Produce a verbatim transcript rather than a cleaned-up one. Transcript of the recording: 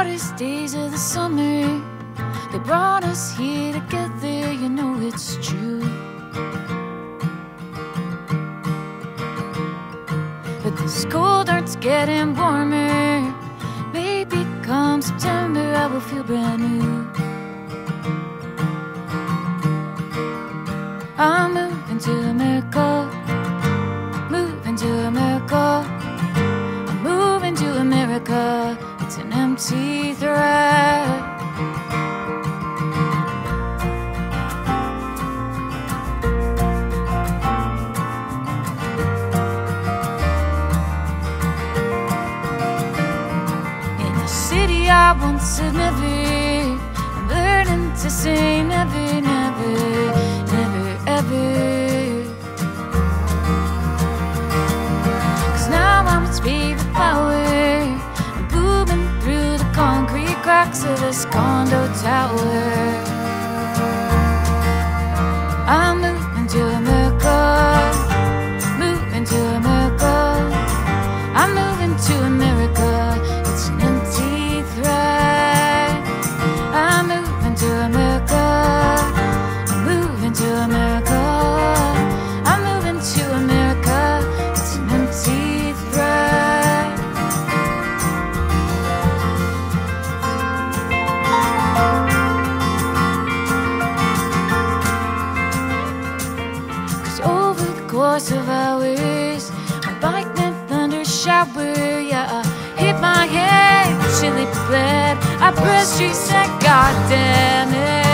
hottest days of the summer, they brought us here together, you know it's true. But this cold heart's getting warmer. Maybe come September I will feel brand new. I'm moving to America, moving to America. I'm moving to America. It's an empty threat. In a city I once said never, I'm learning to say never, never, never, ever. Cause now I'm its favorite power, I'm booming through the concrete cracks of this condo tower. I'm moving to America, moving to America. I'm moving to America, it's an empty threat. I'm moving to America, I'm moving to America. I'm moving to America, it's an empty threat. Cause over the course of hours, my bike went under shower. Yeah, I hit my head, chilly bled. I pressed reset, God damn it.